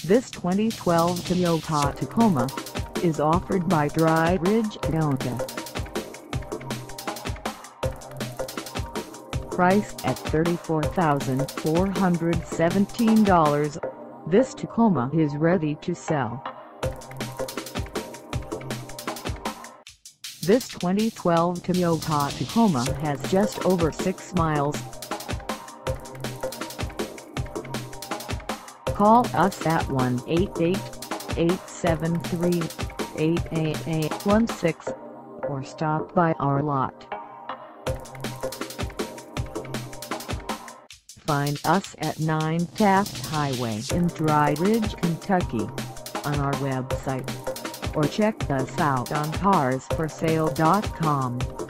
This 2012 Toyota Tacoma is offered by Dry Ridge Toyota. Priced at $34,417, this Tacoma is ready to sell. This 2012 Toyota Tacoma has just over 6 miles. Call us at 1-888-873-88816 or stop by our lot. Find us at 9 Taft Highway in Dry Ridge, Kentucky, on our website, or check us out on carsforsale.com.